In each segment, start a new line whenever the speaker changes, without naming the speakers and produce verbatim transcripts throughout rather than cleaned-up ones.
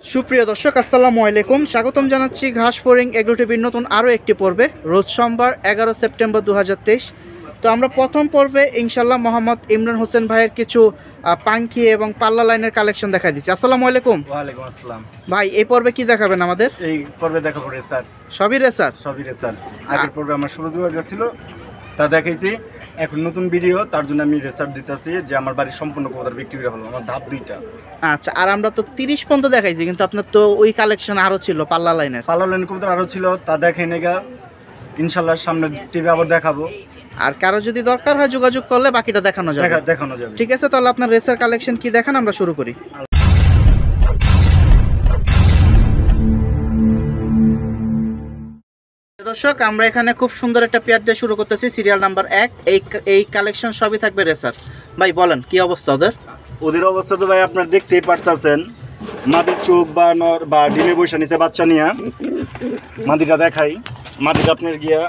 সুপ্রিয় দর্শক আসসালামু আলাইকুম, স্বাগতম জানাচ্ছি ঘাসফড়িং এগ্রো টিভির নতুন আরও একটি পর্বে। রোজ সোমবার এগারো সেপ্টেম্বর দু হাজার তেইশ। তো আমরা প্রথম পর্বে ইনশাল্লাহ মোহাম্মদ ইমরান হোসেন ভাইয়ের কিছু পাঙ্খি এবং পাল্লা লাইনের কালেকশন দেখা দিচ্ছি। আসসালামু আলাইকুম।
ওয়ালাইকুম আসসালাম
ভাই, এই পর্বে কি দেখাবেন আমাদের?
এই পর্বে দেখাবো রেসার,
সবই রেসার।
সবই রেসার। আগের পর্বে আমার ষোলো জোড়া ছিল, তা দেখাইছি। এখন নতুন ভিডিও, তার জন্য আমি রেসার দিতেছি যে আমার বাড়ির সম্পূর্ণ কবুতর বিক্রি করে হলো, আমার ধাপ দুইটা।
আচ্ছা, আর আমরা তো তিরিশ পর্যন্ত দেখাইছি, কিন্তু আপনার তো ওই কালেকশন আরও ছিল পাল্লা লাইনের।
পাল্লা লাইনের কবুতর আরও ছিল, তা দেখাই নেগা। ইনশাল্লাহ সামনে টিভি আবার দেখাবো।
আর কারো যদি দরকার হয় যোগাযোগ করলে বাকিটা দেখানো যাবে।
দেখানো যাবে।
ঠিক আছে, তাহলে আপনার রেসার কালেকশন কি দেখান, আমরা শুরু করি। দর্শক, আমরা এখানে খুব সুন্দর একটা পেয়ার দিয়ে শুরু করতেছি, সিরিয়াল নাম্বার এক। এই এই কালেকশন সবই থাকবে রেসার। ভাই বলেন কি অবস্থা ওদের?
ওদের অবস্থা তো ভাই আপনারা দেখতেই পারতেছেন। মাদির চোখ বা নর বা ডিমে বৈশা নিচে বাচ্চা নিয়ে মাদিটা দেখাই। মাদিটা আপনার গিয়া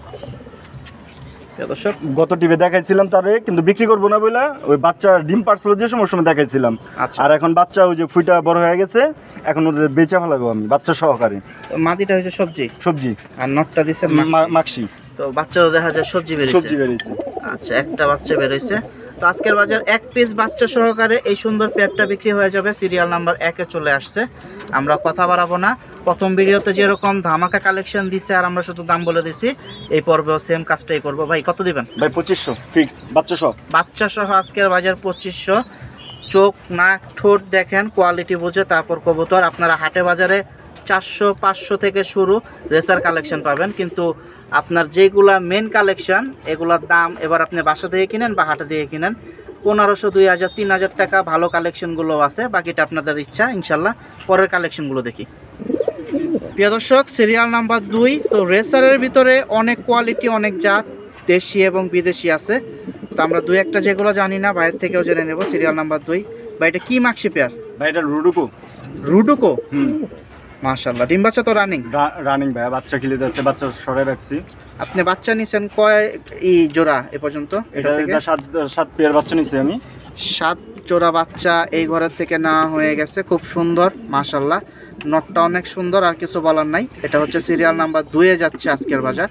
দর্শক
গত টিভি দেখাইছিলাম তারে, কিন্তু বিক্রি করবো না বলে ওই বাচ্চা ডিম পারছিল যে সময় সময় দেখাইছিলাম। আর এখন বাচ্চা ওই যে ফুইটা বড় হয়ে গেছে, এখন ওদের বেচা ফেলাবো আমি বাচ্চা সহকারে।
মাদিটা হয়েছে সবজি
সবজি
আর নটটা দিছে
মাক্সি।
তো বাচ্চাও দেখা যায় সবজি বেরিয়েছে।
সবজি বেরিয়েছে।
আচ্ছা, একটা বাচ্চা বেরিয়েছে। তো আজকের বাজার এক পিস বাচ্চা সহকারে এই সুন্দর পেয়ারটা বিক্রি হয়ে যাবে। সিরিয়াল নাম্বার একে চলে আসছে। আমরা কথা বাড়াবো না। প্রথম ভিডিওতে যেরকম ধামাকা কালেকশন দিছে আর আমরা শুধু দাম বলে দিছি, এই পর্বেও সেম কাজটাই করবো। ভাই কত দিবেন?
ভাই পঁচিশশো ফিক্স, বাচ্চা সহ।
বাচ্চা সহ আজকের বাজার পঁচিশশো। চোখ নাক ঠোঁট দেখেন, কোয়ালিটি বুঝে তারপর কবুতর। আপনারা হাটে বাজারে চারশো পাঁচশো থেকে শুরু রেসার কালেকশন পাবেন, কিন্তু আপনার যেগুলা মেন কালেকশন এগুলোর দাম এবার আপনি বাসা থেকে কিনেন বা হাটে দিয়ে কিনেন পনেরোশো, দুই হাজার, তিন হাজার টাকা। ভালো কালেকশনগুলো আছে, বাকিটা আপনাদের ইচ্ছা। ইনশাল্লাহ পরের কালেকশনগুলো দেখি। প্রিয় দর্শক, সিরিয়াল নাম্বার দুই। তো রেসারের ভিতরে অনেক কোয়ালিটি, অনেক জাত, দেশি এবং বিদেশি আছে। তো আমরা দুই একটা যেগুলো জানি না বাইরের থেকেও জেনে নেব। সিরিয়াল নাম্বার দুই। ভাই এটা কি মাক্সি পেয়ার?
ভাই এটা রুডুকো।
রুডুকো?
হুম,
মাশাআল্লাহ। ডিম বাচ্চা তো রানিং?
রানিং ভাই, বাচ্চা কিলে যাচ্ছে, বাচ্চা সরে রাখছি।
আপনি বাচ্চা নিছেন কয় ই জোড়া এ পর্যন্ত?
এটা থেকে সাত সাত পেয়ার বাচ্চা নিছি আমি।
সাত জোড়া বাচ্চা এই ঘরের থেকে নেওয়া হয়ে গেছে। খুব সুন্দর মাশাআল্লাহ। নটটা অনেক সুন্দর, আর কিছু বলার নাই। এটা হচ্ছে সিরিয়াল নাম্বার দুইয়ে যাচ্ছে আজকের বাজার।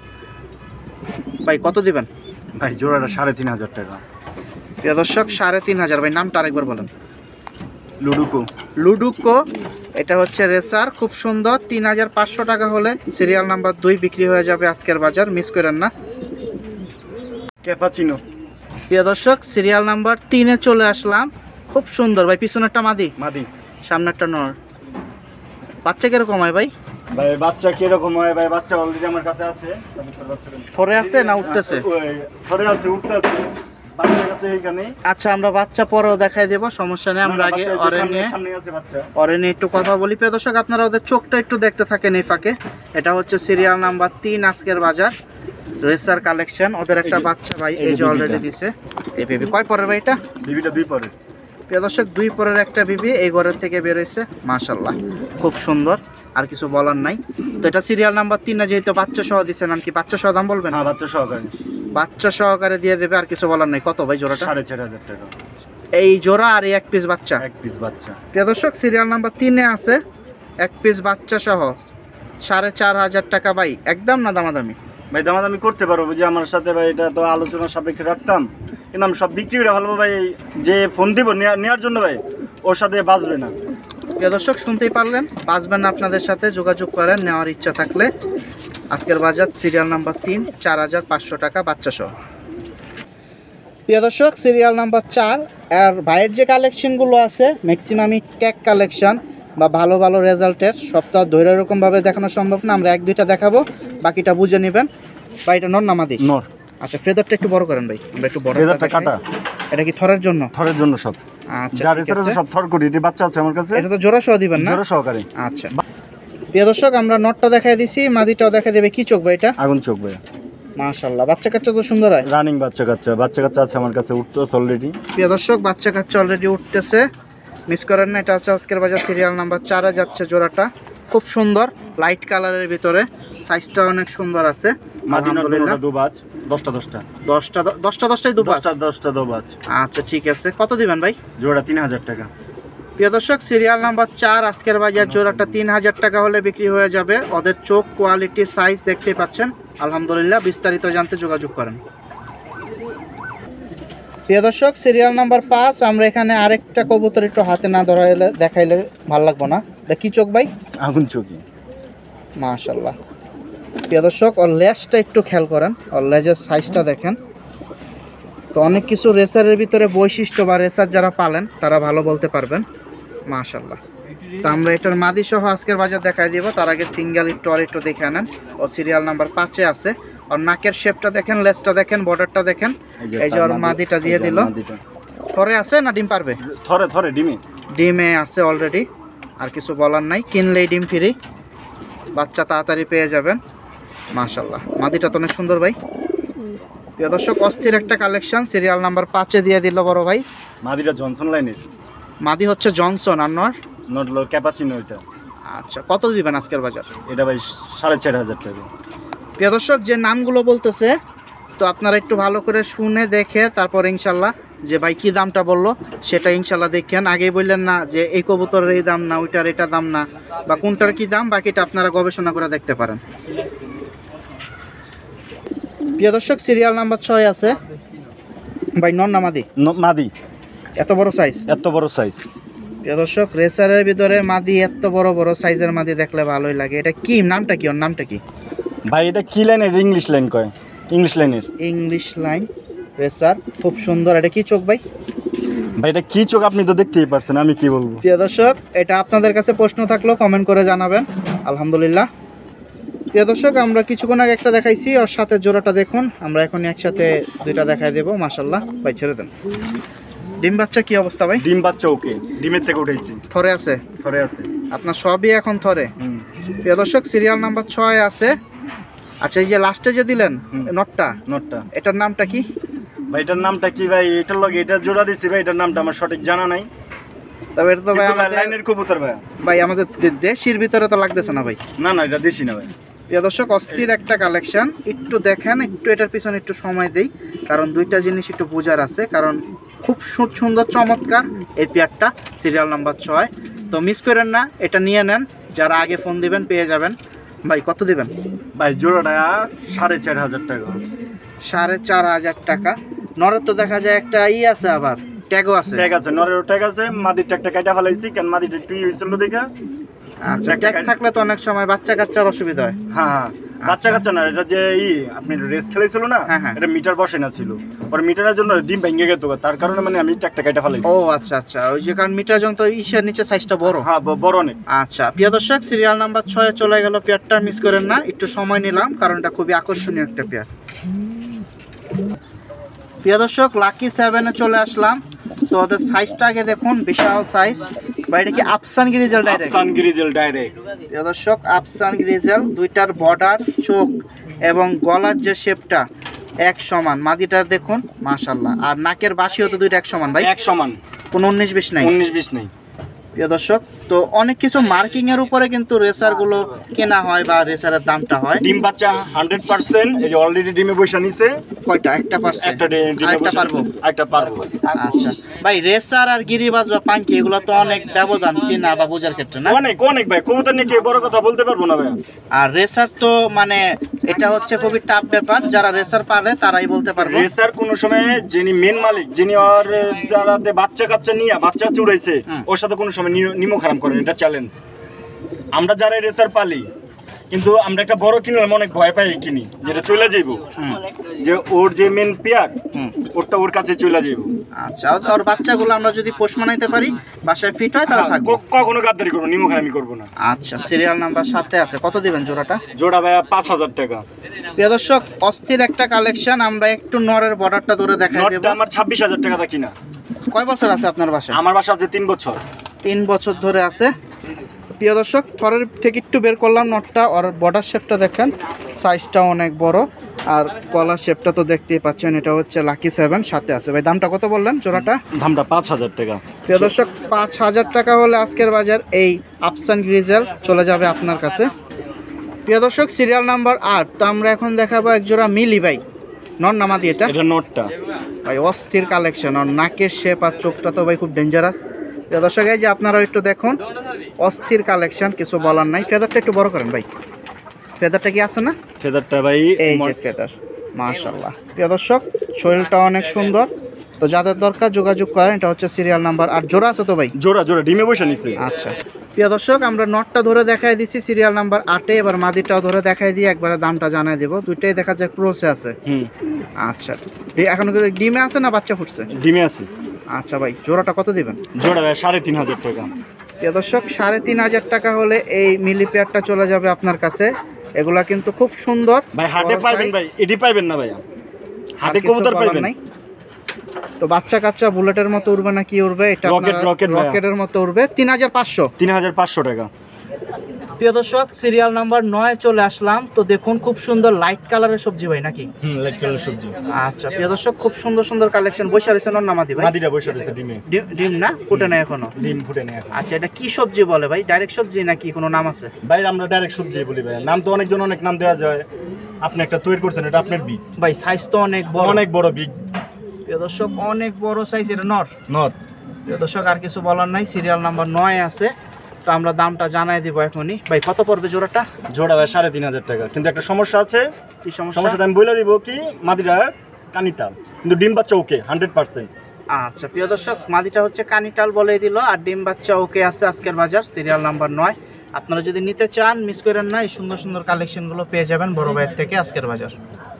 ভাই কত দিবেন?
ভাই জোড়াটা সাড়ে তিন হাজার টাকা।
প্রিয় দর্শক, সাড়ে তিন হাজার। ভাই নামটা আরেকবার বলেন।
লুডুকো।
লুডুকো। এটা হচ্ছে রেসার, খুব সুন্দর। তিন হাজার পাঁচশো টাকা হলে সিরিয়াল নাম্বার দুই বিক্রি হয়ে যাবে আজকের বাজার। মিস করেন না।
ক্যাপাচিনো।
প্রিয় দর্শক, সিরিয়াল নাম্বার তিনে চলে আসলাম। খুব সুন্দর ভাই। পিছনেরটা মাদি?
মাদি।
সামনেরটা নর। বাচ্চা কিরকম হয় ভাই?
ভাই বাচ্চা কিরকম হয়? ভাই বাচ্চা অলরেডি আমার কাছে আছে।
থরে আছে না উঠতেছে?
থরে আছে, উঠতে আছে। বাচ্চা কাছে এইখানে।
আচ্ছা, আমরা বাচ্চা পরেও দেখাই দেব, সমস্যা নেই। আমরা আগে অরে নিয়ে অরে নিয়ে একটু কথা বলি। প্রিয় দর্শক, আপনারা ওদের চোখটা একটু দেখতে থাকেন এই ফাঁকে। এটা হচ্ছে সিরিয়াল নাম্বার তিন আজকের বাজার রেসার কালেকশন। ওদের একটা বাচ্চা ভাই এই যে অলরেডি দিছে। এই বেবি কয় পরের ভাই? এটা
বিবিটা দুই পরের।
প্রিয় দর্শক, দুই পরের একটা বিবি এই ঘরের থেকে বের হয়েছে। মাশাআল্লাহ, খুব সুন্দর, আর কিছু বলার নাই। তো এটা সিরিয়াল নাম্বার তিন না, যেহেতু বাচ্চা সহ দিচ্ছেন, কি বাচ্চা সহ দাম বলবেন?
হ্যাঁ, বাচ্চা সহকারে।
বাচ্চা সহকারে দিয়ে দেবে, আর কিছু বলার নাই। কত ভাই জোড়াটা?
সাড়ে চার হাজার টাকা
এই জোড়া আর এই এক পিস বাচ্চা?
এক পিস বাচ্চা।
প্রিয় দর্শক, সিরিয়াল নাম্বার তিনে আছে এক পিস বাচ্চা সহ সাড়ে চার হাজার টাকা। ভাই একদম না দামাদামি?
ভাই দামাদামি করতে পারবো, যে আমার সাথে ভাই এটা তো আলোচনা সাপেক্ষে রাখতাম, কিন্তু আমি সব বিক্রি করে ভালো ভাই। যে ফোন দিব নেওয়ার জন্য ভাই, ওর সাথে বাঁচবে না।
প্রিয় দর্শক, শুনতেই পারলেন, বাঁচবেন না। আপনাদের সাথে যোগাযোগ করেন নেওয়ার ইচ্ছা থাকলে। আজকের বাজার সিরিয়াল নাম্বার তিন, চার হাজার পাঁচশো টাকা বাচ্চা সহ। প্রিয় দর্শক, সিরিয়াল নাম্বার চার। আর ভাইয়ের যে কালেকশনগুলো আছে ম্যাক্সিমামই ট্যাগ কালেকশন বা ভালো ভালো রেজাল্টের। সপ্তাহ ধরে এরকমভাবে দেখানো সম্ভব না, আমরা এক দুইটা দেখাবো, বাকিটা বুঝে নেবেন। ভাই এটা নর নামাদি?
নর।
আচ্ছা, ফেদারটা একটু বড় করেন ভাই, আমরা একটু বড়।
ফেদারটা কাটা। এটা
কি থরের জন্য?
থরের জন্য সব।
আচ্ছা,
যার রেসারে সব থর করি। এই বাচ্চা আছে আমার কাছে।
এটা তো জোড়া সহ দিবেন না?
জোড়া সহকারে।
আচ্ছা, প্রিয় দর্শক, আমরা নটটা দেখাই দিছি, মাদিটাও দেখা দেবে। কি চোখ ভাই এটা?
আগুন চোখ ভাই।
মাশাআল্লাহ, বাচ্চা কাচ্চা তো সুন্দর হয়।
রানিং বাচ্চা কাচ্চা, বাচ্চা কাচ্চা আছে আমার কাছে, উঠতেছে অলরেডি।
প্রিয় দর্শক, বাচ্চা কাচ্চা অলরেডি উঠতেছে, মিস করেন না। এটা হচ্ছে আজকের বাজার সিরিয়াল নাম্বার চারে যাচ্ছে জোড়াটা। খুব সুন্দর লাইট কালারের ভিতরে, সাইজটা অনেক সুন্দর আছে।
আলহামদুলিল্লাহ। দুবাজ দশটা দশটা
দশটা দশটা দশটাই দুবাজ।
দশটা দশটা দুবাজ।
আচ্ছা ঠিক আছে, কত দিবেন ভাই?
জোড়া তিন হাজার টাকা।
প্রিয় দর্শক, সিরিয়াল নাম্বার চার আজকের বাজার জোড়াটা তিন হাজার টাকা হলে বিক্রি হয়ে যাবে। ওদের চোখ, কোয়ালিটি, সাইজ দেখতেই পাচ্ছেন। আলহামদুলিল্লাহ, বিস্তারিত জানতে যোগাযোগ করেন। প্রিয় দর্শক, সিরিয়াল নাম্বার পাঁচ আমরা এখানে আরেকটা কবুতর একটু হাতে না ধরাইলে দেখাইলে ভালো লাগবো না। এটা কি চোখ ভাই?
আগুন চোখি,
মাশাল্লাহ। প্রিয় দর্শক, ওর লেজটা একটু খেয়াল করেন, ওর লেজের সাইজটা দেখেন। তো অনেক কিছু রেসারের ভিতরে বৈশিষ্ট্য বা রেসার যারা পালেন তারা ভালো বলতে পারবেন। মাশাল্লাহ। তো আমরা এটার মাদি সহ আজকের বাজার দেখাই দিব। তার আগে সিঙ্গেল একটু আর একটু দেখে আনেন। ও সিরিয়াল নাম্বার পাঁচে আছে। আর নাকের শেপটা দেখেন, লেজটা দেখেন, বর্ডারটা দেখেন। এই যে ওর মাদিটা দিয়ে দিল। থরে আছে না ডিম পারবে?
থরে থরে ডিমে
ডিমে আছে অলরেডি, আর কিছু বলার নাই। কিনলেই ডিম ফ্রি, বাচ্চা তাড়াতাড়ি পেয়ে যাবেন। মাশাল্লাহ, মাদিটা তো অনেক সুন্দর ভাই। প্রিয় দর্শক, অস্থির একটা কালেকশন সিরিয়াল নাম্বার পাঁচে দিয়ে দিল বড় ভাই।
মাদিটা জনসন লাইনের,
মাদি হচ্ছে জনসন আর নর
নট লো ক্যাপাচিনো। এটা
আচ্ছা, কত দিবেন আজকের বাজার?
এটা ভাই সাড়ে চার হাজার টাকা।
প্রিয় দর্শক, যে নামগুলো বলতেছে তো আপনারা একটু ভালো করে শুনে দেখে তারপর ইনশাল্লাহ যে ভাই কি দামটা বললো সেটা ইনশাল্লাহ দেখেন। আগেই বললেন না যে এই কবুতরের এই দাম না, ওইটার এটা দাম না, বা কোনটার কি দাম, বাকিটা আপনারা গবেষণা করে দেখতে পারেন। প্রিয় দর্শক, সিরিয়াল নাম্বার ছয় আছে ভাই। নর না মাদি?
মাদি।
এত বড় সাইজ?
এত বড় সাইজ।
প্রিয় দর্শক, রেসারের ভিতরে মাদি এত বড় বড় সাইজের মাদি দেখলে ভালোই লাগে। এটা কি নামটা কি? ওর নামটা কি
ভাই? এটা কি লাইনের? ইংলিশ লাইন কয়, ইংলিশ লাইনের।
ইংলিশ লাইন রেসার, খুব সুন্দর। এটা কি চোখ ভাই?
ভাই এটা কি চোখ আপনি তো দেখতেই পারছেন, আমি কি বলবো।
প্রিয় দর্শক, এটা আপনাদের কাছে প্রশ্ন থাকলেও কমেন্ট করে জানাবেন। আলহামদুলিল্লাহ। প্রিয় দর্শক, আমরা কিছুক্ষণ আগে একটা দেখাইছি, ওর সাথে জোড়াটা দেখুন। আমরা এখন একসাথে দুইটা দেখাই দেবো। মাশাল্লাহ ভাই, ছেড়ে দেন। ডিম বাচ্চা কি অবস্থা ভাই?
ডিম বাচ্চা ওকে, ডিমের থেকে উঠেছি।
থরে আছে?
থরে আছে
আপনার সবই এখন থরে। প্রিয় দর্শক, সিরিয়াল নাম্বার ছয় আছে। আচ্ছা, এই যে লাস্টে যে দিলেন নটটা,
নটটা
এটার নামটা কি
ভাই? এটার নামটা কি ভাই? এটার লগে এটা জোড়া দিছি ভাই, এটার নামটা আমার সঠিক জানা নাই।
তবে এটা তো ভাই আমাদের
লাইনের কবুতর ভাই।
ভাই আমাদের দেশির ভিতরে তো লাগতেছে না ভাই।
না না, এটা দেশি না ভাই।
প্রিয় দর্শক, অস্থির একটা কালেকশন। একটু দেখেন, একটু এটার পিছনে একটু সময় দেই, কারণ দুইটা জিনিস একটু বোঝার আছে। কারণ খুব সুন্দর চমৎকার এই পেয়ারটা, সিরিয়াল নাম্বার ছয়। তো মিস করেন না, এটা নিয়ে নেন। যারা আগে ফোন দিবেন পেয়ে যাবেন। ভাই কত দিবেন?
ভাই জোড়াটা সাড়ে চার হাজার টাকা।
সাড়ে চার হাজার টাকা। নরের তো দেখা যায় একটা ই আছে, আবার ট্যাগও আছে।
ট্যাগ আছে, নরের ট্যাগ আছে। মাদির ট্যাগটা কাটা ফেলাইছি, কারণ মাদিটা একটু ই হয়েছিল দেখা।
আচ্ছা, ট্যাগ থাকলে তো অনেক সময় বাচ্চা কাচ্চার অসুবিধা হয়।
হ্যাঁ হ্যাঁ, বাচ্চা কাচ্চা না, এটা যে ই আপনি রেস খেলেছিল না, এটা মিটার বসে না ছিল, ওর মিটারের জন্য ডিম ভেঙে গেত, তার কারণে মানে আমি ট্যাগটা কাটা ফেলাইছি।
ও আচ্ছা আচ্ছা, ওই যে কারণ মিটার যন্ত্র ইসের নিচে সাইজটা বড়।
হ্যাঁ, বড় অনেক।
আচ্ছা, প্রিয় দর্শক, সিরিয়াল নাম্বার ছয়ে চলে গেল পেয়ারটা। মিস করেন না, একটু সময় নিলাম কারণ এটা খুবই আকর্ষণীয় একটা পেয়ার। প্রিয় দর্শক, লাকি সেভেনে চলে আসলাম। তো ওদের সাইজটা আগে দেখুন, বিশাল সাইজ। বা এটা কি Afsan grizzle direct?
Afsan grizzle direct.
প্রিয় দর্শক, আফসান গ্রিজেল, দুইটার বর্ডার, চোখ এবং গলার যে শেপটা এক সমান। মাদিটার দেখুন, মাশাআল্লাহ। আর নাকের বাঁশিও তো দুইটা এক সমান ভাই? এক সমান, কোনো উনিশ বিশ নাই। উনিশ বিশ নাই। প্রিয় দর্শক, তো অনেক কিছু মার্কিং এর উপরে কিন্তু রেসার গুলো কেনা হয় বা রেসারের দামটা হয়।
ডিম বাচ্চা হান্ড্রেড পার্সেন্ট, এই যে অলরেডি ডিমে বসে নিছে।
কয়টা? একটা পার্সেন্ট। একটা পারবো,
একটা পারবো।
আচ্ছা ভাই, রেসার আর গিরিবাজ বা পাঙ্কি এগুলো তো অনেক ব্যবধান চেনা বা বোঝার ক্ষেত্রে না?
অনেক অনেক ভাই, কবুতর নিয়ে কেউ বড় কথা বলতে পারবো না ভাই।
আর রেসার তো মানে এটা হচ্ছে খুবই টাফ ব্যাপার, যারা রেসার পারে তারাই বলতে পারবে।
রেসার কোন সময় যিনি মেন মালিক, যিনি আর যারা বাচ্চা কাচ্চা নিয়ে বাচ্চা চুড়াইছে, ওর সাথে কোনো সময় নিমো খারাপ করেন, এটা চ্যালেঞ্জ। আমরা যারা রেসার পালি, কিন্তু আমরা একটা বড় কিনলাম অনেক ভয় পাই কিনি, যেটা চলে যাইব, যে ওর যে মেন পেয়ার ওরটা ওর কাছে চলে যাইব।
আচ্ছা, আর বাচ্চাগুলো আমরা যদি পোষ মানাইতে পারি, বাসায় ফিট হয়, তাহলে থাকবো।
কখনো গাদ্দারি করবো, নিমো খারাপি করবো না।
আচ্ছা, সিরিয়াল নাম্বার সাথে আছে। কত দিবেন জোড়াটা?
জোড়া ভাইয়া পাঁচ হাজার টাকা।
প্রিয় দর্শক, অস্থির একটা কালেকশন। আমরা একটু নরের বর্ডারটা ধরে দেখাই দেব।
আমার ছাব্বিশ হাজার টাকা দা কিনা।
কয় বছর আছে আপনার বাসায়?
আমার বাসা আছে তিন বছর।
তিন বছর ধরে আছে। প্রিয় দর্শক, থরের থেকে একটু বের করলাম নটটা। আর বর্ডার শেপটা দেখেন, সাইজটা অনেক বড়। আর কলার শেপটা তো দেখতেই পাচ্ছেন। এটা হচ্ছে লাকি সেভেন, সাথে আছে। ভাই দামটা কত বললেন জোড়াটা?
দামটা পাঁচ হাজার টাকা।
প্রিয় দর্শক, পাঁচ হাজার টাকা হলে আজকের বাজার এই আফসান গ্রিজেল চলে যাবে আপনার কাছে। প্রিয় দর্শক, সিরিয়াল নাম্বার আট। তো আমরা এখন দেখাবো এক জোড়া মিলি ভাই। নর নামাদি এটা?
এটা নটটা
ভাই, অস্থির কালেকশন। আর নাকের শেপ আর চোখটা তো ভাই খুব ডেঞ্জারাস। প্রিয় দর্শক এই যে আপনারা একটু দেখুন অস্থির কালেকশন, কিছু বলার নাই। ফেদারটা একটু বড় করেন ভাই, ফেদারটা কি আছে না?
ফেদারটা ভাই
এই যে ফেদার, মাশাআল্লাহ। প্রিয় দর্শক শরীরটা অনেক সুন্দর, তো যাদের দরকার যোগাযোগ করেন। এটা হচ্ছে সিরিয়াল নাম্বার আট। জোড়া আছে তো ভাই?
জোড়া জোড়া ডিমে বসে নিছে।
আচ্ছা প্রিয় দর্শক আমরা নটটা ধরে দেখাই দিছি সিরিয়াল নাম্বার আটে, এবার মাদিটাও ধরে দেখাই দিয়ে একবারে দামটা জানাই দেব। দুইটাই দেখা যায় ক্রসে আছে।
হুম
আচ্ছা এখন ডিমে আছে না বাচ্চা ফুটছে?
ডিমে আছে।
আচ্ছা ভাই জোড়াটা কত দিবেন?
জোড়া ভাই সাড়ে তিন হাজার টাকা।
প্রিয় দর্শক সাড়ে তিন হাজার টাকা হলে এই মিলি পেয়ারটা চলে যাবে আপনার কাছে। এগুলা কিন্তু খুব সুন্দর
ভাই, হাটে পাইবেন ভাই, এডি পাইবেন না ভাই, হাটে কবুতর পাইবেন।
তো বাচ্চা কাচ্চা বুলেটের মতো উড়বে না কি উড়বে? এটা
রকেট রকেট
রকেটের মতো উড়বে। তিন হাজার পাঁচশো
তিন হাজার পাঁচশো টাকা।
প্রিয় দর্শক সিরিয়াল নাম্বার নয় চলে আসলাম। তো দেখুন খুব সুন্দর লাইট কালারের সবজি ভাই নাকি?
হুম লাইট কালারের সবজি।
আচ্ছা প্রিয় দর্শক খুব সুন্দর সুন্দর কালেকশন। বৈশা রয়েছে না মাদি ভাই?
মাদিটা বৈশা রয়েছে ডিমে।
ডিম না ফুটে না এখনো?
ডিম ফুটে না এখন।
আচ্ছা এটা কি সবজি বলে ভাই? ডাইরেক্ট সবজি নাকি কোনো নাম আছে?
ভাই আমরা ডাইরেক্ট সবজি বলি ভাই, নাম তো অনেকজন অনেক নাম দেওয়া যায়। আপনি একটা তৈরি করছেন, এটা আপনার বিগ
ভাই, সাইজ তো অনেক বড়,
অনেক বড় বিগ।
প্রিয় দর্শক অনেক বড় সাইজ। এটা নর
নর।
প্রিয় দর্শক আর কিছু বলার নাই। সিরিয়াল নাম্বার নয় আছে, তো আমরা দামটা জানাই দিব এখনই। ভাই কত পড়বে জোড়াটা?
জোড়া ভাই সাড়ে তিন হাজার টাকা, কিন্তু একটা সমস্যা আছে।
কি সমস্যা?
সমস্যাটা আমি বলে দিব কি, মাদিরা কানিটাল কিন্তু ডিম বাচ্চা ওকে হান্ড্রেড পার্সেন্ট।
আচ্ছা প্রিয় দর্শক মাদিটা হচ্ছে কানিটাল বলেই দিল, আর ডিম বাচ্চা ওকে আছে। আজকের বাজার সিরিয়াল নাম্বার নয়। আপনারা যদি নিতে চান মিস করেন না, এই সুন্দর সুন্দর কালেকশনগুলো পেয়ে যাবেন বড় ভাইয়ের থেকে আজকের বাজার।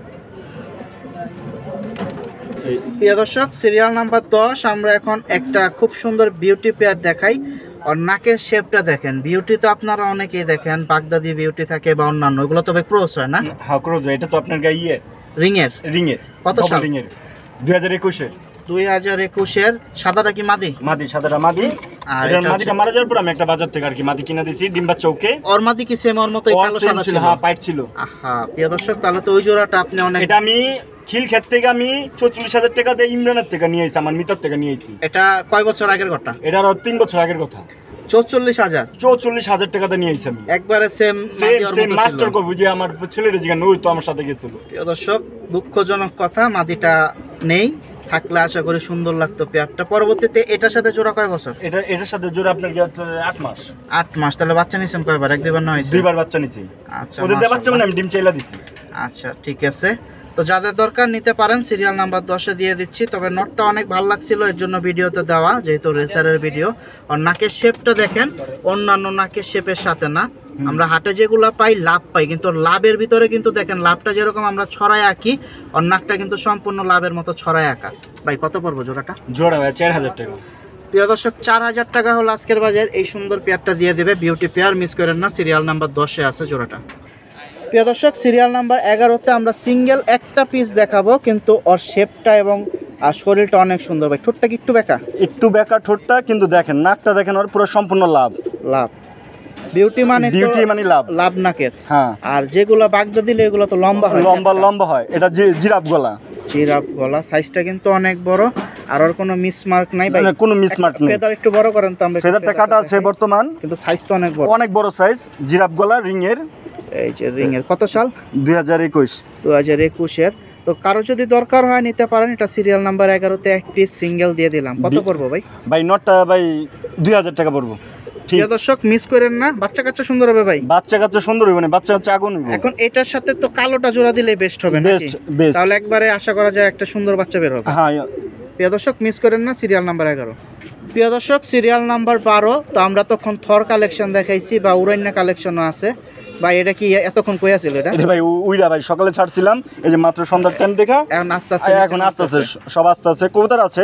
প্রিয় দর্শক সিরিয়াল নাম্বার দশ আমরা এখন একটা খুব সুন্দর বিউটি পেয়ার দেখাই। আর নাকের শেপটা দেখেন, বিউটি তো আপনারা অনেকেই দেখেন, বাগদাদি বিউটি থাকে বা অন্যান্য, ওগুলো তবে ক্রস হয় না?
হ্যাঁ ক্রস। এটা তো আপনার গায়ে
রিং এর
রিং এর
কত সাল?
রিং এর দুই হাজার একুশের
দুই হাজার একুশের। সাদাটা কি মাদি?
মাদি, সাদাটা মাদি। আর এটা মাদিটা মারা যাওয়ার পর আমি একটা বাজার থেকে আর কি মাদি কিনে দিয়েছি, ডিম বাচ্চা ওকে।
ওর মাদি কি সেম ওর মতো কালো সাদা ছিল?
হ্যাঁ পাইট ছিল।
আহা প্রিয় দর্শক তাহলে তো ওই জোড়াটা আপনি অনেক।
এটা আমি খিল ক্ষেত থেকে আমি চৌচল্লিশ হাজার টাকা দিয়ে ইমরানের থেকে নিয়ে এসেছি, আমার মিটার থেকে নিয়ে এসেছি।
এটা কয় বছর আগের কথা?
এটা আরো তিন বছর আগের কথা।
চৌচল্লিশ হাজার
চৌচল্লিশ হাজার টাকা দিয়ে নিয়ে এসেছি আমি
একবারে সেম
মাস্টার কো বুঝে আমার ছেলের জিগান ওই তো আমার সাথে গেছিল।
প্রিয় দর্শক দুঃখজনক কথা, মাদিটা নেই, থাকলে আশা করি সুন্দর লাগতো পেয়ারটা। পরবর্তীতে এটার সাথে জোড়া কয় বছর?
এটা এটার সাথে জোড়া আপনার আট মাস।
আট মাস। তাহলে বাচ্চা নিছেন কয়বার? এক দুইবার না হয়েছে?
দুইবার বাচ্চা নিছি।
আচ্ছা
ওদের দিয়ে বাচ্চা মানে আমি ডিম চাইলা দিছি।
আচ্ছা ঠিক আছে, তো যাদের দরকার নিতে পারেন। সিরিয়াল নাম্বার দশে দিয়ে দিচ্ছি। তবে নটটা অনেক ভালো লাগছিল, এর জন্য ভিডিওতে দেওয়া, যেহেতু রেসারের ভিডিও। আর নাকের শেপটা দেখেন অন্যান্য নাকের শেপের সাথে না। আমরা হাটে যেগুলো পাই লাভ পাই, কিন্তু লাভের ভিতরে কিন্তু দেখেন লাভটা যেরকম আমরা ছড়ায় আঁকি, আর নাকটা কিন্তু সম্পূর্ণ লাভের মতো ছড়ায় আঁকা। ভাই কত পড়বো জোড়াটা?
জোড়া ভাই চার হাজার টাকা।
প্রিয় দর্শক চার হাজার টাকা হলো আজকের বাজার। এই সুন্দর পেয়ারটা দিয়ে দেবে, বিউটি পেয়ার, মিস করেন না। সিরিয়াল নাম্বার দশে আছে জোড়াটা। প্রিয় দর্শক সিরিয়াল নাম্বার এগারোতে আমরা সিঙ্গেল একটা পিস দেখাবো, কিন্তু ওর শেপটা এবং আর শরীরটা অনেক সুন্দর। ভাই ঠোঁটটা কি একটু বেঁকা?
একটু বেঁকা ঠোঁটটা, কিন্তু দেখেন নাকটা দেখেন ওর পুরো সম্পূর্ণ লাভ।
লাভ বিউটি মানে
বিউটি মানে লাভ
লাভ নাকের।
হ্যাঁ।
আর যেগুলো বাগদা দিলে এগুলো তো লম্বা হয়,
লম্বা লম্বা হয়। এটা জিরাফ গলা।
জিরাফ গলা, সাইজটা কিন্তু অনেক বড়, আর ওর কোনো মিসমার্ক নাই ভাই?
কোনো মিসমার্ক নেই।
ফেদার একটু বড় করেন তো আমরা।
ফেদারটা কাটা আছে বর্তমান,
কিন্তু সাইজ তো অনেক বড়,
অনেক বড় সাইজ। জিরাফ গলা, রিং এর।
এই যে রিং এর কত সাল?
দুই হাজার একুশ
দুই হাজার একুশের। তো কারো যদি দরকার হয় নিতে পারেন। এটা সিরিয়াল নাম্বার এগারোতে এক পিস সিঙ্গেল দিয়ে দিলাম। কত পড়বো ভাই?
ভাই নটটা ভাই দুই হাজার টাকা পড়বো।
ঠিক দর্শক মিস করেন না, বাচ্চা কাচ্চা সুন্দর হবে ভাই।
বাচ্চা কাচ্চা সুন্দর হবে না, বাচ্চা কাচ্চা আগুন হবে।
এখন এটার সাথে তো কালোটা জোড়া দিলে বেস্ট হবে,
বেস্ট বেস্ট।
তাহলে একবারে আশা করা যায় একটা সুন্দর বাচ্চা বের হবে।
হ্যাঁ
প্রিয় দর্শক মিস করেন না, সিরিয়াল নাম্বার এগারো। প্রিয় দর্শক সিরিয়াল নাম্বার বারো। তো আমরা তখন থর কালেকশন দেখাইছি বা উরান্না কালেকশনও আছে। ভাই এটা কি এতক্ষণ কই আছিল? এটা
এটা ভাই উইরা ভাই সকালে ছাড়ছিলাম, এই যে মাত্র সন্ধ্যার টাইম দেখা।
এখন আস্তে আস্তে
এখন আস্তে আস্তে সব আস্তে আস্তে কবুতর আছে।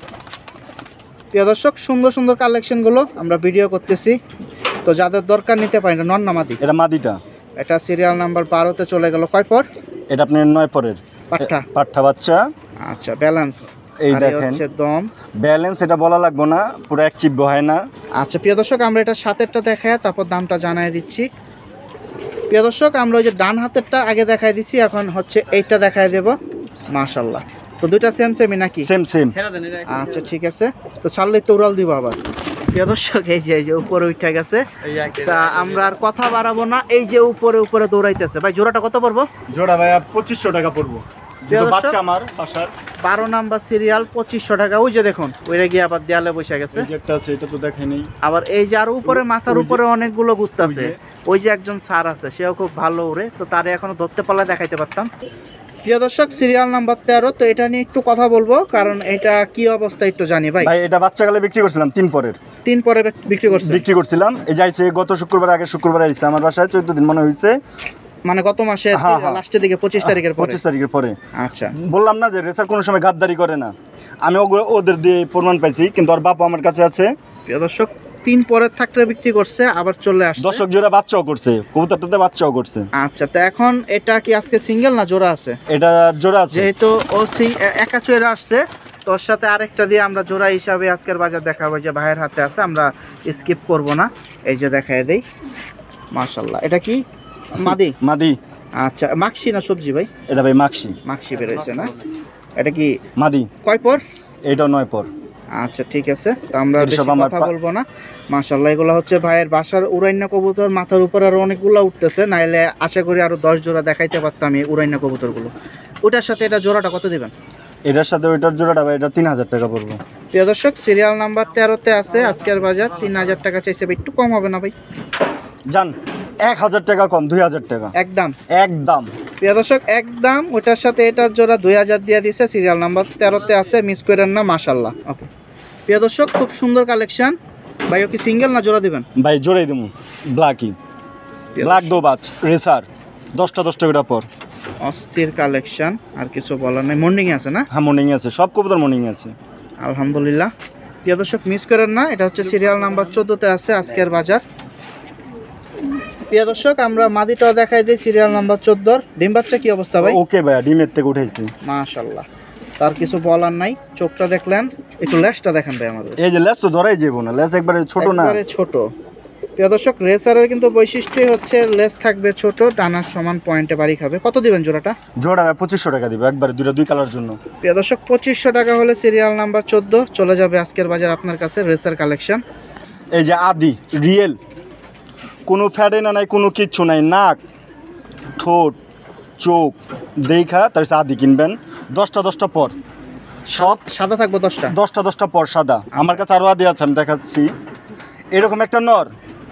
প্রিয় দর্শক সুন্দর সুন্দর কালেকশনগুলো আমরা ভিডিও করতেছি, তো যাদের দরকার নিতে পারেন। এটা নন না মাদি?
এটা মাদিটা।
এটা সিরিয়াল নাম্বার বারোতে চলে গেল। কয় পর?
এটা আপনার নয় পরের
পাঠা
পাঠা বাচ্চা।
আচ্ছা ব্যালেন্স
এই দেখেন
দম
ব্যালেন্স, এটা বলা লাগবে না, পুরো এক চিপ হয় না।
আচ্ছা প্রিয় দর্শক আমরা এটা সাতেরটা দেখায় তারপর দামটা জানাই দিচ্ছি। প্রিয় দর্শক আমরা ওই যে ডান হাতেরটা আগে দেখাই দিচ্ছি, এখন হচ্ছে এইটা দেখাই দেব। মাশাআল্লাহ, তো দুইটা সেম সেমই নাকি?
Same same.
আচ্ছা ঠিক আছে, তো ছাড়লেই তো উড়াল দিব আবার। প্রিয় দর্শক এই যে এই যে উপরে উঠে গেছে, তা আমরা আর কথা বাড়াবো না। এই যে উপরে উপরে দৌড়াইতেছে ভাই, জোড়াটা কত পড়বো?
জোড়া ভাই পঁচিশশো টাকা পড়বো। বাচ্চা আমার বাসার
বারো নাম্বার সিরিয়াল, পঁচিশশো টাকা। ওই যে দেখুন ওইটা গিয়ে আবার দেয়ালে বসে গেছে,
এটা তো দেখে নেই।
আবার এই যে আর উপরে মাথার উপরে অনেকগুলো ঘুরতেছে, ওই যে একজন স্যার আছে সেও খুব ভালো উড়ে, তো তারে এখনো ধরতে পারলে দেখাইতে পারতাম। প্রিয় দর্শক সিরিয়াল নাম্বার তেরো, তো এটা নিয়ে একটু কথা বলবো কারণ এটা কি অবস্থা একটু জানি ভাই।
ভাই এটা বাচ্চাকালে বিক্রি করছিলাম, তিন পরের
তিন পরে বিক্রি করছি
বিক্রি করছিলাম। এই যাইছে গত শুক্রবার, আগে শুক্রবার আইছে আমার বাসায়, চোদ্দ দিন মনে হয়েছে,
মানে গত মাসে লাস্টের দিকে পঁচিশ তারিখের পরে।
পঁচিশ তারিখের পরে।
আচ্ছা,
বললাম না যে রেসার কোনো সময় গাদ্দারি করে না, আমি ওদের দিয়ে প্রমাণ পাইছি, কিন্তু ওর বাপ আমার কাছে আছে।
প্রিয় দর্শক তিন পরের থাকতে বিক্রি করছে, আবার চলে আসছে
দর্শক জোড়া বাচ্চাও করছে, কবুতরটাতে বাচ্চাও করছে।
আচ্ছা, তো এখন এটা কি আজকে সিঙ্গেল না জোড়া আছে?
এটা জোড়া আছে,
যেহেতু ও একা চলে আসছে, তোর সাথে আরেকটা দিয়ে আমরা জোড়া হিসাবে আজকের বাজার দেখাবো, যে ভাইয়ের হাতে আছে, আমরা স্কিপ করব না। এই যে দেখায় দেই, মাশাআল্লাহ। এটা কি মাদি? মাদি। আচ্ছা, মাক্সি না সবজি ভাই?
এটা ভাই মাক্সি।
মাক্সি বেরোইছে না? এটা কি
মাদি?
কয় পর?
এটা নয় পর।
আচ্ছা ঠিক আছে, তো আমরা বেশি কথা বলবো না। মাশাআল্লাহ, এগুলো হচ্ছে ভাইয়ের বাসার উড়াইনা কবুতর, মাথার উপর আর অনেকগুলো উঠতেছে, নাইলে আশা করি আরো দশ জোড়া দেখাইতে পারতাম এই উড়াইনা কবুতরগুলো। ওটার সাথে এটা জোড়াটা কত দিবেন?
এটার সাথে ওইটার জোড়াটা ভাই এটা তিন হাজার টাকা পড়বে।
প্রিয় দর্শক সিরিয়াল নাম্বার তেরোতে আছে আজকের বাজার, তিন হাজার টাকা চাইছে, একটু কম হবে না ভাই?
জান এক হাজার টাকা কম, দুই হাজার টাকা
একদম
একদম।
প্রিয় দর্শক একদম, ওটার সাথে এটার জোড়া দুই হাজার দিয়ে দিছে, সিরিয়াল নাম্বার তেরোতে আছে, মিস করেন না। মাশাআল্লাহ। ওকে প্রিয় দর্শক, খুব সুন্দর কালেকশন ভাই। ও কি সিঙ্গেল না জোড়া দিবেন?
ভাই জোড়াই দেবো, ব্ল্যাকই, ব্ল্যাক দো বাচ রেসার, দশটা দশটা করে পর।
অস্থির কালেকশন, আর কিছু বলার নাই। মর্নিং আছে না?
হ্যাঁ মর্নিং আছে, সব কবুতর মর্নিং আছে
আলহামদুলিল্লাহ। প্রিয় দর্শক মিস করেন না, এটা হচ্ছে সিরিয়াল নাম্বার চোদ্দোতে আছে আজকের বাজার। প্রিয় দর্শক আমরা মাদিটাও দেখাই দিই, সিরিয়াল নাম্বার চোদ্দোর। ডিম বাচ্চা কি অবস্থা ভাই?
ওকে ভাই, ডিমের থেকে উঠাইছি।
মাশাআল্লাহ, তার কিছু বলার নাই। চোখটা দেখলেন, একটু লেজটা দেখেন ভাই আমাদের।
এই যে লেজ তো ধরাই যাবো না, লেজ একবারে ছোট না,
একবারে ছোট। প্রিয় দর্শক রেসারের কিন্তু বৈশিষ্ট্যই হচ্ছে লেজ থাকবে ছোট, ডানার সমান পয়েন্টে বাড়ি খাবে। কত দিবেন জোড়াটা?
জোড়া পঁচিশশো টাকা দিবে একবারে, দুইটা দুই কালার জন্য।
প্রিয় দর্শক পঁচিশশো টাকা হলে সিরিয়াল নাম্বার চোদ্দ চলে যাবে আজকের বাজার আপনার কাছে রেসার কালেকশন।
এই যে আদি রিয়েল, কোনো ফ্যাটে না নাই, কোনো কিচ্ছু নাই, নাক ঠোঁট চোখ দেখা তার আদি কিনবেন। দশটা দশটা পর সব
সাদা থাকবে, দশটা
দশটা দশটা পর সাদা। আমার কাছে আরও আদি আছে, আমি দেখাচ্ছি। এরকম একটা নর।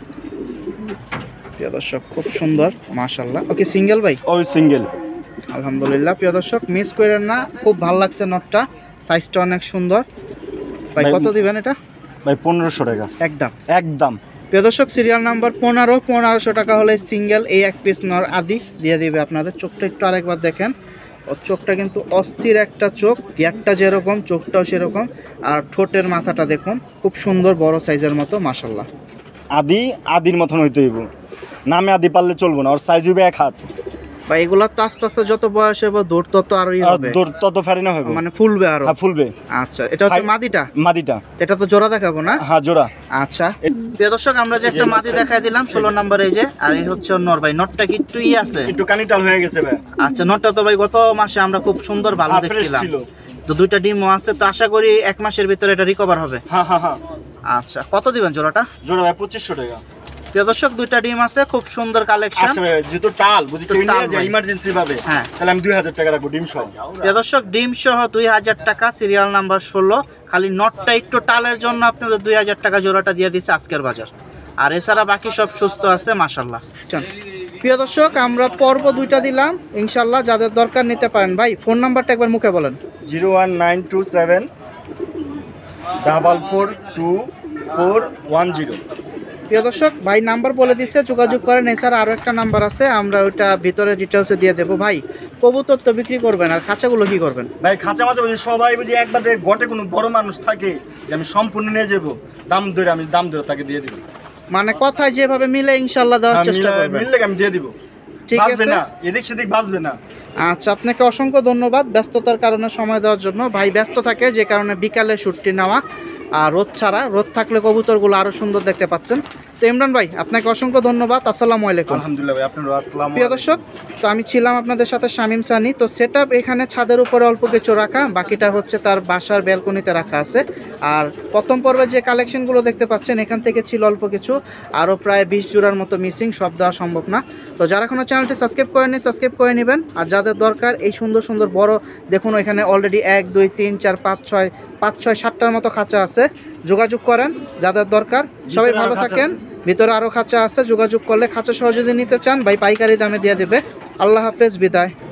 প্রিয় দর্শক খুব সুন্দর মাশাআল্লাহ। ওকে সিঙ্গেল ভাই?
ওই সিঙ্গেল।
আলহামদুলিল্লাহ। প্রিয় দর্শক মিস করেন না, খুব ভালো লাগছে নটটা, সাইজটা অনেক সুন্দর ভাই। কত দিবেন এটা?
ভাই পনেরোশো টাকা
একদম
একদম।
প্রিয় দর্শক সিরিয়াল নাম্বার পনেরো, পনেরোশো টাকা হলে সিঙ্গেল এই এক পিস নর আদি দিয়ে দিবে আপনাদের। চোখটা একটু আরেকবার দেখেন, ও চোখটা কিন্তু অস্থির একটা চোখ, গিয়ারটা যেরকম চোখটাও সেরকম, আর ঠোঁটের মাথাটা দেখুন খুব সুন্দর বড় সাইজের মতো। মাশাআল্লাহ,
আদি আদির মতন হইতে হইব, নামে আদি পারলে চলবো না, ওর সাইজ হইবে এক হাত।
বা এগুলা তো আস্তে আস্তে যত বয়স হবে দৌড় তত আরোই হবে,
দৌড় তত ফেরি না হবে,
মানে ফুলবে আরো।
হ্যাঁ ফুলবে।
আচ্ছা, এটা হচ্ছে মাদিটা?
মাদিটা।
এটা তো জোড়া দেখাবো না?
হ্যাঁ জোড়া।
আচ্ছা প্রিয় দর্শক আমরা যে একটা মাদি দেখাই দিলাম ষোলো নম্বর, এই যে, আর এই হচ্ছে নর ভাই। নটটা কি একটু ই আছে,
একটু কানিটাল হয়ে গেছে ভাই।
আচ্ছা, নটটা তো ভাই গত মাসে আমরা খুব সুন্দর ভালো দেখছিলাম, তো দুইটা ডিমও আছে, তো আশা করি এক মাসের ভিতরে এটা রিকভার হবে।
হ্যাঁ হ্যাঁ হ্যাঁ।
আচ্ছা, কত দিবেন জোড়াটা?
জোড়া ভাই পঁচিশশো টাকা।
প্রিয় দর্শক দুইটা ডিম আছে, খুব সুন্দর কালেকশন।
আচ্ছা ভাই, যেহেতু টাল বুঝি তো ইমার্জেন্সি ভাবে,
হ্যাঁ
তাহলে আমি দুই হাজার টাকা রাখবো ডিম সহ।
প্রিয় দর্শক ডিম সহ দুই হাজার টাকা, সিরিয়াল নাম্বার ষোলো। খালি নটটা একটু টালের জন্য আপনাদের দুই হাজার টাকা জোড়াটা দিয়ে দিচ্ছে আজকের বাজার, আর এছাড়া বাকি সব সুস্থ আছে মাশাআল্লাহ। প্রিয় দর্শক আমরা পর্ব দুইটা দিলাম, ইনশাল্লাহ যাদের দরকার নিতে পারেন। ভাই ফোন নাম্বারটা একবার মুখে বলেন।
Zero one nine two seven double four two four one zero.
প্রিয় দর্শক ভাই নাম্বার বলে দিচ্ছে, যোগাযোগ করেন। এছাড়া আরও একটা নাম্বার আছে, আমরা ওইটা ভিতরে ডিটেলসে দিয়ে দেবো। ভাই কবুতর তো বিক্রি করবেন, আর খাঁচাগুলো কি করবেন?
ভাই খাঁচা মাঝে বুঝি সবাই বুঝি একবার গটে কোনো বড় মানুষ থাকে যে আমি সম্পূর্ণ নিয়ে যাবো, দাম ধরে আমি দাম ধরে তাকে দিয়ে দিব,
মানে কথায় যেভাবে মিলে ইনশাল্লাহ দেওয়ার চেষ্টা করবেন।
মিললে আমি দিয়ে দিব,
ঠিক আছে
না এদিক সেদিক বাঁচবে না।
আচ্ছা, আপনাকে অসংখ্য ধন্যবাদ ব্যস্ততার কারণে সময় দেওয়ার জন্য। ভাই ব্যস্ত থাকে যে কারণে বিকালে শুটটি নেওয়া, আর রোদ ছাড়া, রোদ থাকলে কবুতরগুলো আরও সুন্দর দেখতে পাচ্ছেন। তো ইমরান ভাই আপনাকে অসংখ্য ধন্যবাদ। আসসালামু আলাইকুম।
আলহামদুলিল্লাহ ভাই, আপনার আসসালামু
প্রিয় দর্শক, তো আমি ছিলাম আপনাদের সাথে শামীম সানি। তো সেট আপ এখানে ছাদের উপরে অল্প কিছু রাখা, বাকিটা হচ্ছে তার বাসার ব্যালকনিতে রাখা আছে। আর প্রথম পর্বে যে কালেকশনগুলো দেখতে পাচ্ছেন এখান থেকে ছিল অল্প কিছু, আরও প্রায় বিশ জোড়ার মতো মিসিং, সব দেওয়া সম্ভব না। তো যারা এখনো চ্যানেলটি সাবস্ক্রাইব করেনি সাবস্ক্রাইব করে নেবেন। আর যাদের দরকার এই সুন্দর সুন্দর বড়, দেখুন এখানে অলরেডি এক দুই তিন চার পাঁচ ছয় পাঁচ ছয় সাতটার মতো খাঁচা আছে, যোগাযোগ করেন যাদের দরকার। সবাই ভালো থাকেন। ভিতরে আরও খাঁচা আছে, যোগাযোগ করলে খাঁচা সহ যদি নিতে চান ভাই পাইকারি দামে দিয়ে দেবে। আল্লাহ হাফেজ, বিদায়।